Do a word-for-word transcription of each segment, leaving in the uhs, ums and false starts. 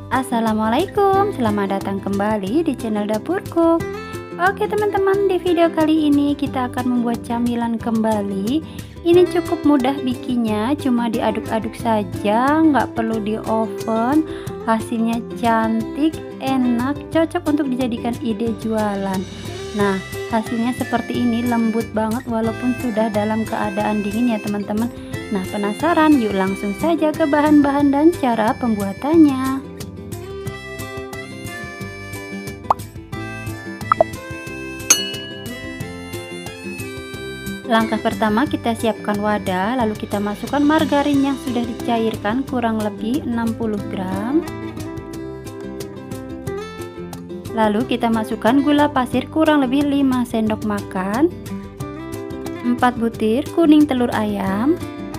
Assalamualaikum, selamat datang kembali di channel Dapurku. Oke teman-teman, di video kali ini kita akan membuat camilan kembali. Ini cukup mudah bikinnya, cuma diaduk-aduk saja, nggak perlu di oven. Hasilnya cantik, enak, cocok untuk dijadikan ide jualan. Nah, hasilnya seperti ini, lembut banget walaupun sudah dalam keadaan dingin ya teman-teman. Nah, penasaran? Yuk langsung saja ke bahan-bahan dan cara pembuatannya. Langkah pertama, kita siapkan wadah, lalu kita masukkan margarin yang sudah dicairkan kurang lebih enam puluh gram. Lalu kita masukkan gula pasir kurang lebih lima sendok makan, empat butir kuning telur ayam,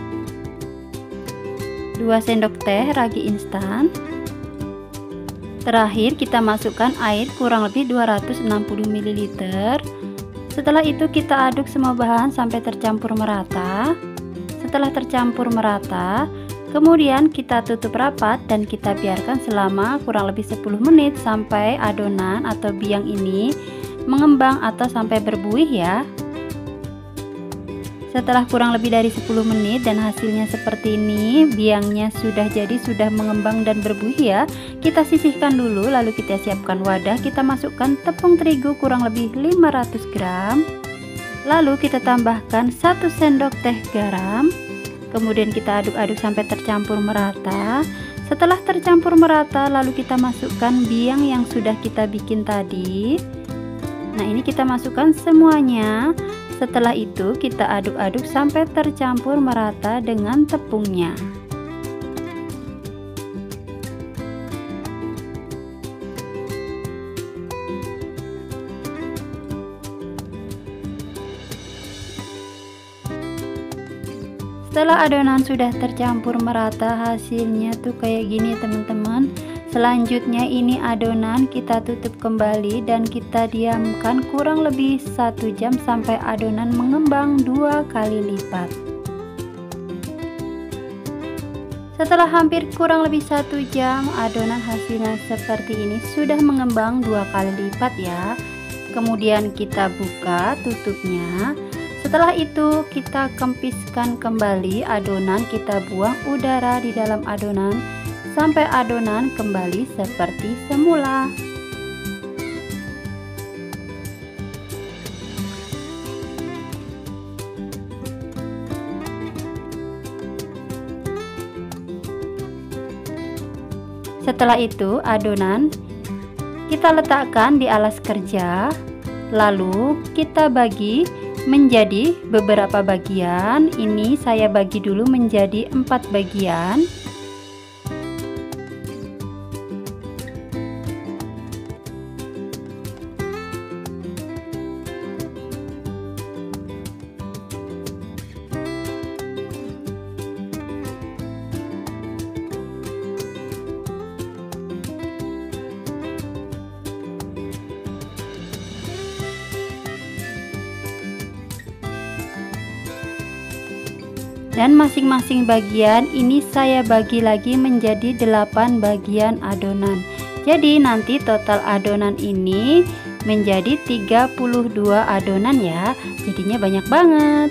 dua sendok teh ragi instan. Terakhir kita masukkan air kurang lebih dua ratus enam puluh mililiter. Setelah itu kita aduk semua bahan sampai tercampur merata. Setelah tercampur merata, kemudian kita tutup rapat dan kita biarkan selama kurang lebih sepuluh menit sampai adonan atau biang ini mengembang atau sampai berbuih ya. Setelah kurang lebih dari sepuluh menit dan hasilnya seperti ini, biangnya sudah jadi, sudah mengembang dan berbuih ya. Kita sisihkan dulu, lalu kita siapkan wadah, kita masukkan tepung terigu kurang lebih lima ratus gram. Lalu kita tambahkan satu sendok teh garam. Kemudian kita aduk-aduk sampai tercampur merata. Setelah tercampur merata, lalu kita masukkan biang yang sudah kita bikin tadi. Nah, ini kita masukkan semuanya. Setelah itu kita aduk-aduk sampai tercampur merata dengan tepungnya. Setelah adonan sudah tercampur merata, hasilnya tuh kayak gini teman-teman. Selanjutnya ini adonan kita tutup kembali dan kita diamkan kurang lebih satu jam sampai adonan mengembang dua kali lipat. Setelah hampir kurang lebih satu jam, adonan hasilnya seperti ini, sudah mengembang dua kali lipat ya. Kemudian kita buka tutupnya. Setelah itu kita kempiskan kembali adonan, kita buang udara di dalam adonan sampai adonan kembali seperti semula. Setelah itu adonan kita letakkan di alas kerja, lalu kita bagi menjadi beberapa bagian. Ini saya bagi dulu menjadi empat bagian. Dan masing-masing bagian ini saya bagi lagi menjadi delapan bagian adonan. Jadi nanti total adonan ini menjadi tiga puluh dua adonan ya. Jadinya banyak banget.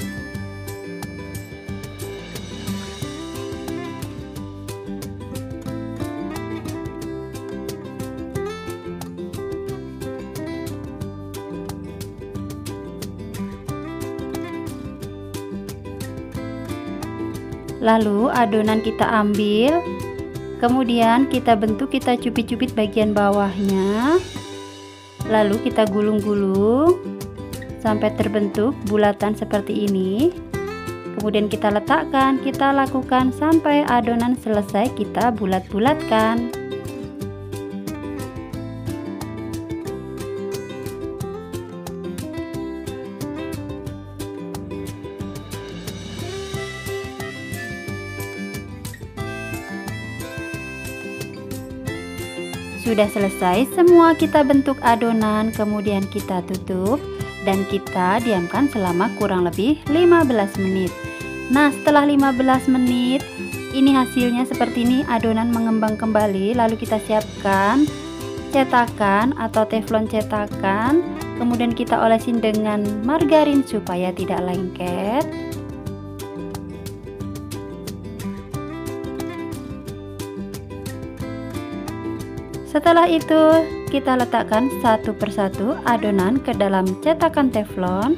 Lalu adonan kita ambil, kemudian kita bentuk, kita cubit-cubit bagian bawahnya, lalu kita gulung-gulung sampai terbentuk bulatan seperti ini. Kemudian kita letakkan, kita lakukan sampai adonan selesai, kita bulat-bulatkan. Sudah selesai semua kita bentuk adonan, kemudian kita tutup dan kita diamkan selama kurang lebih lima belas menit. Nah, setelah lima belas menit Ini hasilnya seperti ini, adonan mengembang kembali. Lalu kita siapkan cetakan atau teflon cetakan, kemudian kita olesin dengan margarin supaya tidak lengket. Setelah itu kita letakkan satu persatu adonan ke dalam cetakan teflon.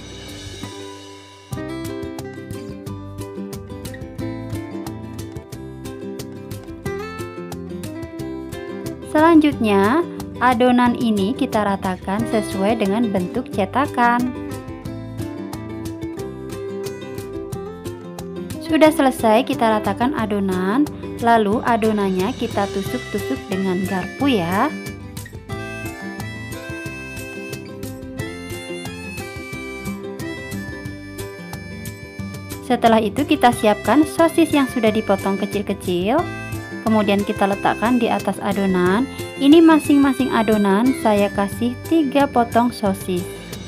Selanjutnya, adonan ini kita ratakan sesuai dengan bentuk cetakan. Sudah selesai kita ratakan adonan, lalu adonannya kita tusuk-tusuk dengan garpu ya. Setelah itu kita siapkan sosis yang sudah dipotong kecil-kecil. Kemudian kita letakkan di atas adonan. Ini masing-masing adonan saya kasih tiga potong sosis.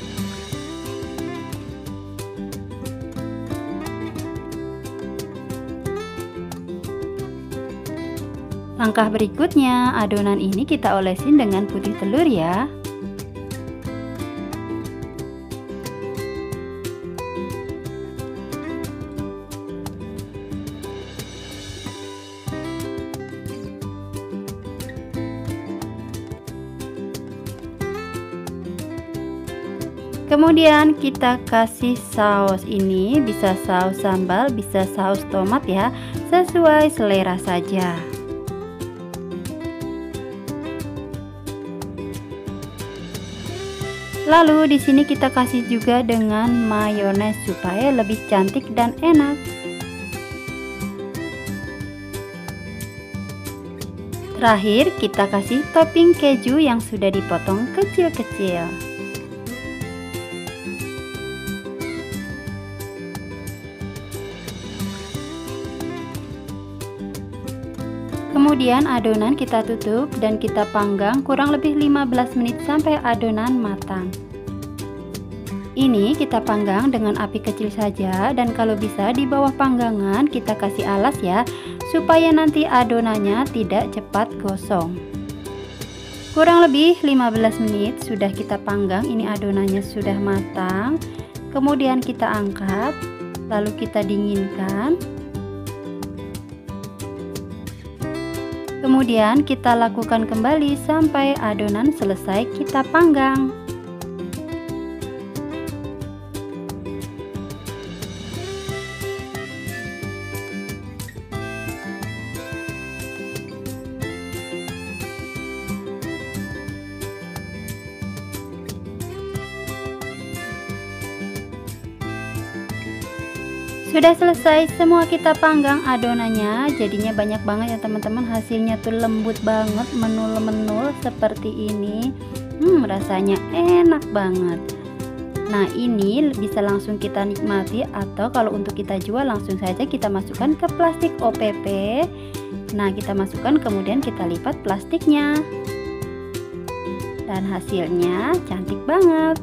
Langkah berikutnya, adonan ini kita olesin dengan putih telur ya. Kemudian kita kasih saus, ini bisa saus sambal, bisa saus tomat ya, sesuai selera saja. Lalu di sini kita kasih juga dengan mayones supaya lebih cantik dan enak. Terakhir kita kasih topping keju yang sudah dipotong kecil-kecil. Kemudian adonan kita tutup dan kita panggang kurang lebih lima belas menit sampai adonan matang. Ini kita panggang dengan api kecil saja, dan kalau bisa di bawah panggangan kita kasih alas ya, supaya nanti adonannya tidak cepat gosong. Kurang lebih lima belas menit sudah kita panggang, ini adonannya sudah matang. Kemudian kita angkat, lalu kita dinginkan. Kemudian kita lakukan kembali sampai adonan selesai kita panggang. Sudah selesai semua kita panggang adonannya, jadinya banyak banget ya teman-teman, hasilnya tuh lembut banget, menul-menul seperti ini. Hmm, rasanya enak banget. Nah, ini bisa langsung kita nikmati, atau kalau untuk kita jual langsung saja kita masukkan ke plastik O P P. Nah, kita masukkan kemudian kita lipat plastiknya. Dan hasilnya cantik banget.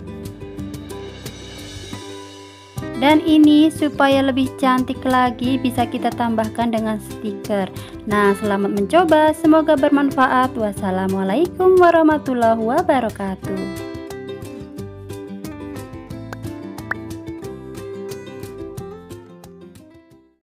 Dan ini supaya lebih cantik lagi bisa kita tambahkan dengan stiker. Nah, selamat mencoba, semoga bermanfaat. Wassalamualaikum warahmatullahi wabarakatuh.